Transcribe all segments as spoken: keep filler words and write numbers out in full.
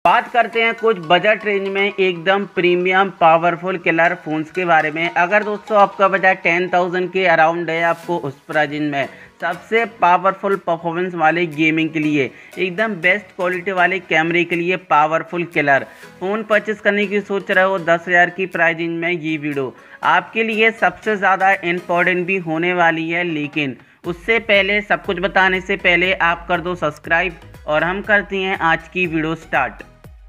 बात करते हैं कुछ बजट रेंज में एकदम प्रीमियम पावरफुल किलर फ़ोन्स के बारे में। अगर दोस्तों आपका बजट टेन थाउजेंड के अराउंड है, आपको उस प्राइस में सबसे पावरफुल परफॉर्मेंस वाले गेमिंग के लिए, एकदम बेस्ट क्वालिटी वाले कैमरे के लिए पावरफुल किलर फ़ोन परचेस करने की सोच रहे हो दस हज़ार की प्राइस रेंज में, ये वीडियो आपके लिए सबसे ज़्यादा इम्पोर्टेंट भी होने वाली है। लेकिन उससे पहले, सब कुछ बताने से पहले आप कर दो सब्सक्राइब और हम करते हैं आज की वीडियो स्टार्ट।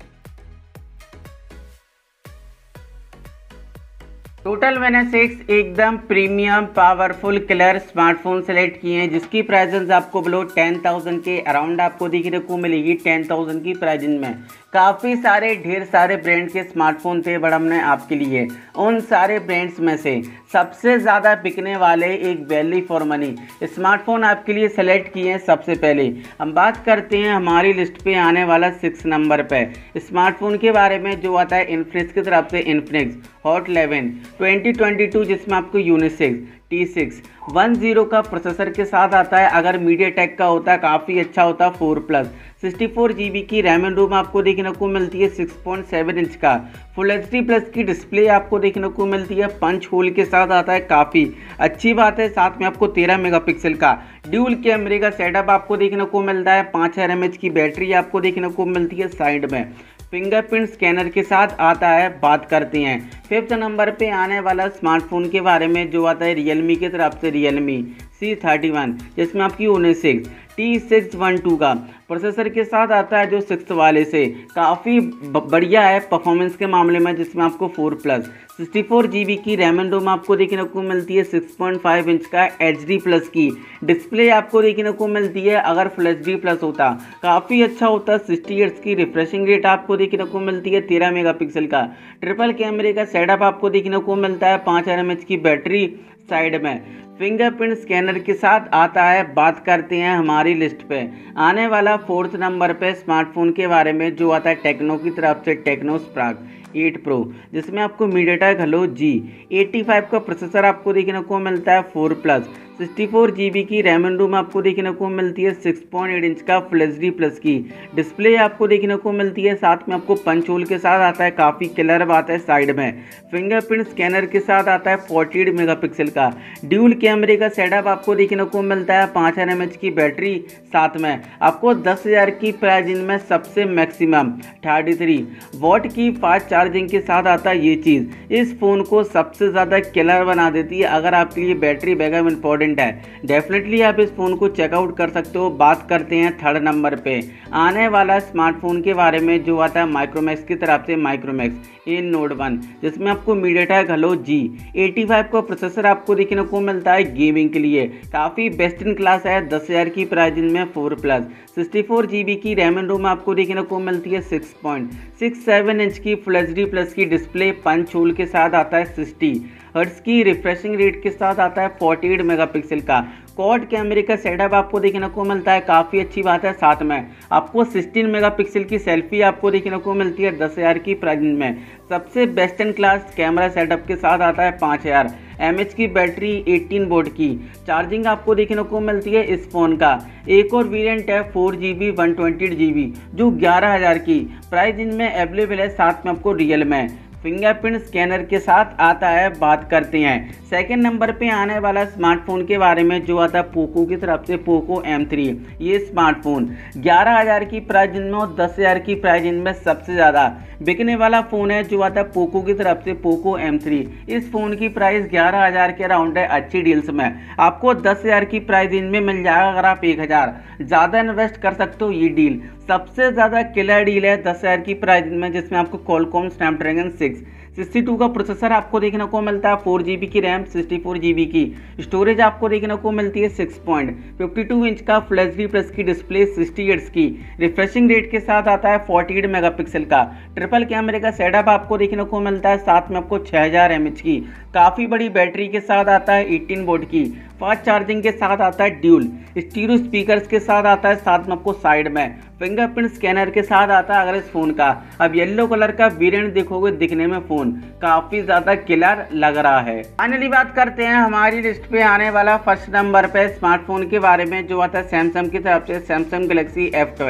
टोटल मैंने सिक्स एकदम premium powerful killer smartphone select किए हैं जिसकी प्राइस आपको बिलो टेन थाउजेंड के अराउंड आपको देखने को मिलेगी। टेन थाउजेंड की प्राइस में काफ़ी सारे ढेर सारे ब्रांड के स्मार्टफोन थे, बट हमने आपके लिए उन सारे ब्रांड्स में से सबसे ज़्यादा बिकने वाले एक वैल्यू फॉर मनी स्मार्टफोन आपके लिए सेलेक्ट किए हैं। सबसे पहले हम बात करते हैं हमारी लिस्ट पे आने वाला सिक्स नंबर पे स्मार्टफोन के बारे में, जो आता है इन्फिनिक्स की तरफ से Infinix Hot eleven twenty twenty two, जिसमें आपको Unisoc T six one zero का प्रोसेसर के साथ आता है। अगर मीडियाटेक का होता है काफ़ी अच्छा होता, four plus sixty four G B की रैम एंड रोम आपको देखने को मिलती है। सिक्स पॉइंट सेवन इंच का फुल एच डी प्लस की डिस्प्ले आपको देखने को मिलती है। पंच होल के साथ आता है, काफ़ी अच्छी बात है। साथ में आपको तेरह मेगापिक्सल का ड्यूल कैमरे का सेटअप आपको देखने को मिलता है। पाँच हज़ार एम एच की बैटरी आपको देखने को मिलती है। साइड में फिंगरप्रिंट स्कैनर के साथ आता है। बात करते हैं फिफ्थ नंबर पे आने वाला स्मार्टफोन के बारे में, जो आता है रियलमी की तरफ से रियलमी सी थर्टी वन, जिसमें आपकी Unisoc T six one two का प्रोसेसर के साथ आता है, जो सिक्स वाले से काफ़ी बढ़िया है परफॉर्मेंस के मामले में, जिसमें आपको four plus sixty four G B की रैम एंड रोम आपको देखने को मिलती है। सिक्स पॉइंट फाइव इंच का एच डी प्लस की डिस्प्ले आपको देखने को मिलती है। अगर फुल एच डी प्लस होता काफ़ी अच्छा होता। सिक्सटी हर्ट्ज की रिफ्रेशिंग रेट आपको देखने को मिलती है। तेरह मेगापिक्सल का ट्रिपल कैमरे का सेटअप आपको देखने को मिलता है। पाँच हज़ार एम एच की बैटरी साइड में फिंगरप्रिंट स्कैनर के साथ आता है। बात करते हैं हमारी लिस्ट पे आने वाला फोर्थ नंबर पे स्मार्टफोन के बारे में, जो आता है टेक्नो की तरफ से टेक्नो स्पार्क एट प्रो, जिसमें आपको MediaTek Helio G eighty five का प्रोसेसर आपको देखने को मिलता है। Four plus sixty four G B की रैम एंड रोम आपको देखने को मिलती है। सिक्स पॉइंट एट इंच का फुल एच डी प्लस की डिस्प्ले आपको देखने को मिलती है। साथ में आपको पंच होल के साथ आता है, काफ़ी क्लियर बात है। साइड में फिंगरप्रिंट स्कैनर के साथ आता है। फोर्टी एट मेगापिक्सल का ड्यूल कैमरे का सेटअप आपको देखने को मिलता है। पाँच हज़ार एम एच की बैटरी, साथ में आपको दस हज़ार की प्राइस में सबसे मैक्सिमम थर्टी थ्री वॉट की फास्ट चार्जिंग के साथ आता है। ये चीज़ इस फ़ोन को सबसे ज़्यादा किलर बना देती है। अगर आपके लिए बैटरी बैकअप इंपॉर्टेंट है, डेफिनेटली आप इस फ़ोन को चेकआउट कर सकते हो। बात करते हैं थर्ड नंबर पे आने वाला स्मार्टफोन के बारे में, जो आता है माइक्रोमैक्स की तरफ से माइक्रोमैक्स इन नोट वन, जिसमें आपको MediaTek Helio G eighty five का प्रोसेसर आपको देखने को मिलता है। गेमिंग के लिए काफ़ी बेस्ट इन क्लास है। दस हज़ार की प्राइस में four plus sixty four G B की रैम एंड रोम आपको देखने को मिलती है। Six point six seven inch की फुल एच डी प्लस की डिस्प्ले पंच होल के साथ आता है। सिक्सटी हर्ट्ज की रिफ्रेशिंग रेट के साथ आता है। फोर्टी एट मेगापिक्सल का क्वाड कैमरे का सेटअप आपको देखने को मिलता है, काफ़ी अच्छी बात है। साथ में आपको सिक्सटीन मेगापिक्सल की सेल्फी आपको देखने को मिलती है। दस हज़ार की प्राइस में सबसे best in class camera setup के साथ आता है। पाँच हज़ार एम एच की बैटरी, एटीन वोल्ट की चार्जिंग आपको देखने को मिलती है। इस फ़ोन का एक और वेरिएंट है four G B one twenty eight G B, जो ग्यारह हज़ार की प्राइस में अवेलेबल है। साथ में आपको रियल में फिंगरप्रिंट स्कैनर के साथ आता है। बात करते हैं सेकंड नंबर पे आने वाला स्मार्टफोन के बारे में, जो आता है पोको की तरफ से पोको एम थ्री। ये स्मार्टफोन ग्यारह हज़ार की प्राइस में और दस हज़ार की प्राइस में सबसे ज़्यादा बिकने वाला फ़ोन है, जो आता है पोको की तरफ से पोको एम थ्री। इस फ़ोन की प्राइस ग्यारह हज़ार के अराउंड है। अच्छी डील्स में आपको दस हज़ार की प्राइस में मिल जाएगा। अगर आप एक हज़ार ज़्यादा इन्वेस्ट कर सकते हो, ये डील सबसे ज़्यादा किलर डील है दस हज़ार की प्राइस में, जिसमें आपको Qualcomm Snapdragon six sixty two का प्रोसेसर आपको देखने को मिलता है। फोर जी बी की RAM, sixty four G B की स्टोरेज आपको देखने को मिलती है। Six point fifty two inch का फुल एच डी प्लस की डिस्प्ले, सिक्सटी हर्ट्ज की रिफ्रेशिंग रेट के साथ आता है। फोर्टी एट मेगापिक्सल का ट्रिपल कैमरे का सेटअप आपको देखने को मिलता है। साथ में आपको छः हज़ार एम एच की काफ़ी बड़ी बैटरी के साथ आता है। एटीन वोल्ट की फास्ट चार्जिंग के साथ आता है। ड्यूल स्टीरियो स्पीकर्स के साथ आता है। साथ में आपको साइड में फिंगरप्रिंट स्कैनर के साथ आता है। अगर इस फ़ोन का अब येलो कलर का वेरिएंट देखोगे, दिखने में फ़ोन काफ़ी ज़्यादा किलर लग रहा है। फाइनली बात करते हैं हमारी लिस्ट पे आने वाला फर्स्ट नंबर पे स्मार्टफोन के बारे में, जो आता है सैमसंग की तरफ से सैमसंग गैलेक्सी एफ ट्वेल्व।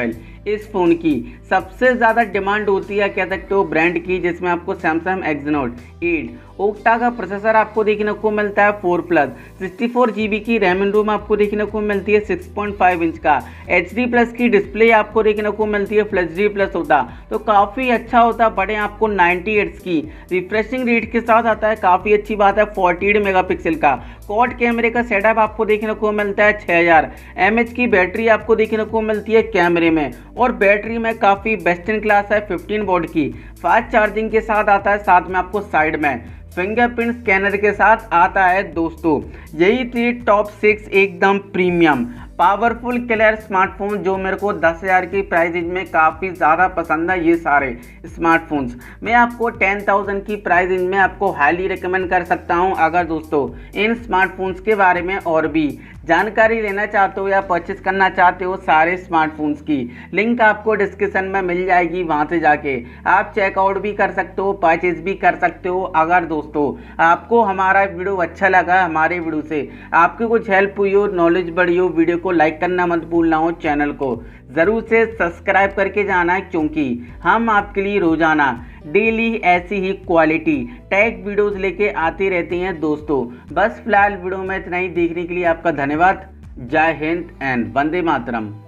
इस फ़ोन की सबसे ज़्यादा डिमांड होती है कह सकते हो ब्रांड की, जिसमें आपको सैमसंग एक्सनोट एट ओक्टा का प्रोसेसर आपको देखने को मिलता है four plus sixty four G B की रैम एंड रोम आपको देखने को मिलती है सिक्स पॉइंट फाइव इंच का एच डी प्लस की डिस्प्ले आपको देखने को मिलती है फुल एच डी प्लस होता तो काफ़ी अच्छा होता। बड़े आपको नाइंटी हर्ट्ज की रिफ्रेशिंग रेट के साथ आता है, काफ़ी अच्छी बात है। फोर्टी एट मेगापिक्सल का क्वाड कैमरे का सेटअप आपको देखने को मिलता है। छः हज़ार एम एच की बैटरी आपको देखने को मिलती है कैमरे में, और बैटरी में काफ़ी बेस्ट इन क्लास है। फिफ्टीन वोल्ट की फास्ट चार्जिंग के साथ आता है। साथ में आपको साइड में फिंगरप्रिंट स्कैनर के साथ आता है। दोस्तों यही थी टॉप सिक्स एकदम प्रीमियम पावरफुल क्लियर स्मार्टफोन जो मेरे को दस हज़ार की प्राइस रेंज में काफ़ी ज़्यादा पसंद है। ये सारे स्मार्टफोन्स मैं आपको टेन थाउजेंड की प्राइस रेंज में आपको हाईली रिकमेंड कर सकता हूं। अगर दोस्तों इन स्मार्टफोन्स के बारे में और भी जानकारी लेना चाहते हो या परचेस करना चाहते हो सारे स्मार्टफोन्स की लिंक आपको डिस्क्रिप्शन में मिल जाएगी, वहां से जाके आप चेकआउट भी कर सकते हो, परचेस भी कर सकते हो। अगर दोस्तों आपको हमारा वीडियो अच्छा लगा, हमारे वीडियो से आपकी कुछ हेल्प हुई हो, नॉलेज बढ़ी हो, वीडियो को लाइक करना मत भूलना हो, चैनल को ज़रूर से सब्सक्राइब करके जाना है, क्योंकि हम आपके लिए रोजाना डेली ऐसी ही क्वालिटी टेक वीडियोस लेके आते रहते हैं। दोस्तों बस फिलहाल वीडियो में इतना ही। देखने के लिए आपका धन्यवाद। जय हिंद एंड वंदे मातरम।